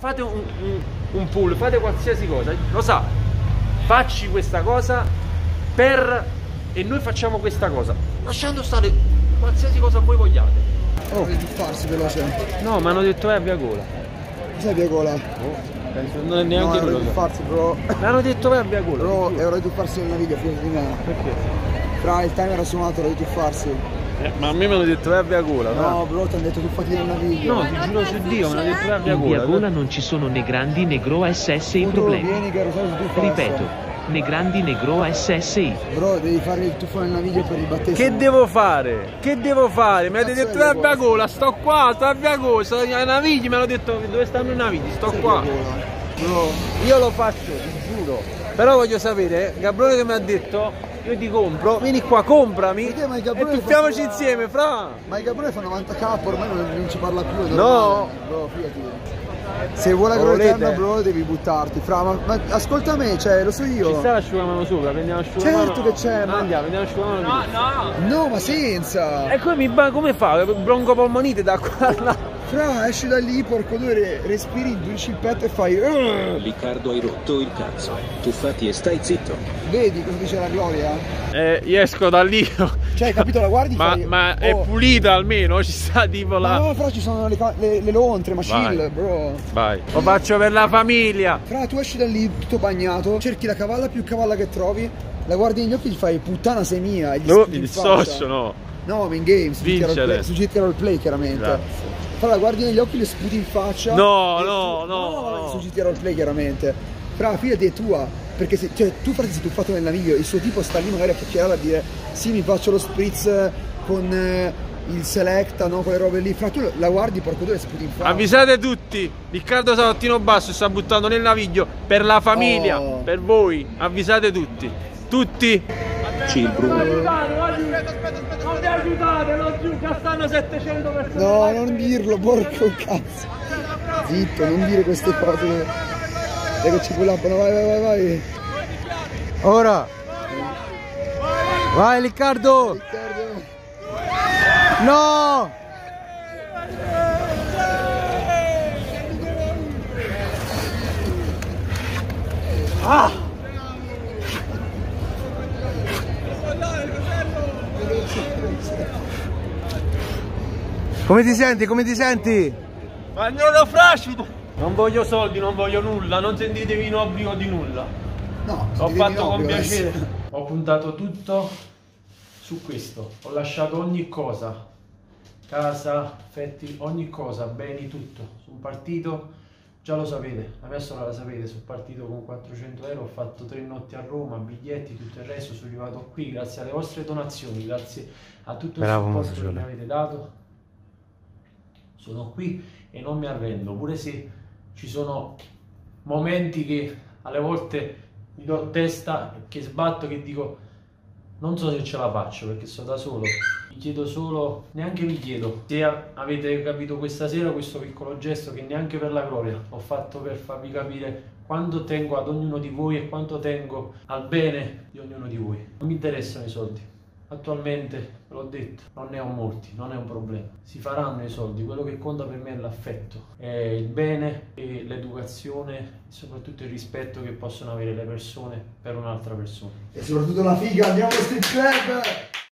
fate un pool, fate qualsiasi cosa, lo sa, facci questa cosa e noi facciamo questa cosa, lasciando stare qualsiasi cosa voi vogliate. Oh, devi farsi veloce. No, mi hanno detto via Gola. Cos'è via Gola? Penso, non è neanche no, quello. Devi farsi, bro. Mi hanno detto via Gola. Bro, è ora di tuffarsi nel naviglio, fino di me. Perché? Fra il timer ha suonato, ora di tuffarsi. Ma a me mi hanno detto via Gola. No, bro, ti hanno detto tuffati nel naviglio. No, ti giuro su Dio, mi hanno detto via In Gola. via Gola non ci sono né grandi né gro SSI problemi. Vieni che ero stato tuffato. Ripeto, né grandi né gro SSI. Bro, devi fare il tuffo nel naviglio per il battesimo. Che devo fare? Che devo fare? Mi avete detto via Gola, sto qua, sto a via Gola, sto ai navigli, mi hanno detto dove stanno i navigli, sto qua. Bro, Io lo faccio, ti giuro. Però voglio sapere, Gabriele che mi ha detto, io ti compro, vieni qua, comprami Perché, ma i e Gabriele tuffiamoci fanno- insieme, fra. ma il Gabriele fa 90k, ormai non ci parla più. è No. normale. Bro, fidati. Se vuoi la Lo gloria volete? eterna, bro, devi buttarti. Fra, ma ascolta me, cioè, lo so io. Ci sta l'asciugamano sopra, prendiamo l'asciugamano. Certo che c'è, ma- Andiamo, prendiamo l'asciugamano. No, ma senza. E come fa? Broncopolmonite da qua là. Fra, esci da lì, porco due, respiri, induci il petto e fai. Riccardo, hai rotto il cazzo. Tuffati e stai zitto. Vedi cosa dice la gloria? Io esco da lì. Cioè, hai capito, la guardi? fai... Ma è oh. pulita almeno, ci sta tipo Ma là. no, fra, ci sono le lontre, ma Vai. chill, bro. Vai. Lo faccio per la famiglia. Fra, tu esci da lì tutto bagnato, cerchi la cavalla più cavalla che trovi, la guardi negli occhi e gli fai puttana sei mia. E gli No, sputi in il faccia. socio no. No, ma in game, su Vincere. GTA Roleplay chiaramente. Grazie. Fra, la guardi negli occhi e le sputi in faccia. No, e no, tu- no. su GTA Roleplay chiaramente. Fra, fidati è tua, perché se, cioè, tu frate sei tuffato nel naviglio, il suo tipo sta lì magari a chiacchierare a dire sì, mi faccio lo spritz con il selecta, no, quelle robe lì. Fra, tu la guardi, porco due, le sputi in faccia. Avvisate tutti, Riccardo Salottino Basso sta buttando nel naviglio per la famiglia, Oh. per voi, avvisate tutti, tutti. Chill Bruno. Aspetta, non vi aiutate, non giù, che stanno 700 persone. No, non dirlo, porco cazzo. Zitto, non dire queste cose. Dai che ci pullappano, vai. Ora. Vai Riccardo. Riccardo. No. Come ti senti? Come ti senti? Magnolo frascido. Non voglio soldi, non voglio nulla, non sentitevi in obbligo di nulla. No, Ho ti devi fatto con obbligo piacere. adesso. Ho puntato tutto su questo. Ho lasciato ogni cosa. Casa, affetti, ogni cosa, beni, tutto. Sul partito, già lo sapete, adesso la sapete, sul partito con 400 euro ho fatto 3 notti a Roma, biglietti, tutto il resto, sono arrivato qui grazie alle vostre donazioni, grazie a tutto il supporto che mi avete dato. Sono qui e non mi arrendo, pure se ci sono momenti che alle volte mi do testa, che sbatto, che dico non so se ce la faccio perché sto da solo. Vi chiedo solo, neanche vi chiedo, se avete capito questa sera questo piccolo gesto che neanche per la gloria l'ho fatto per farvi capire quanto tengo ad ognuno di voi e quanto tengo al bene di ognuno di voi. Non mi interessano i soldi. Attualmente, ve l'ho detto, non ne ho molti, non è un problema. Si faranno i soldi, quello che conta per me è l'affetto, è il bene e l'educazione e soprattutto il rispetto che possono avere le persone per un'altra persona. E soprattutto la figa, andiamo al strip club!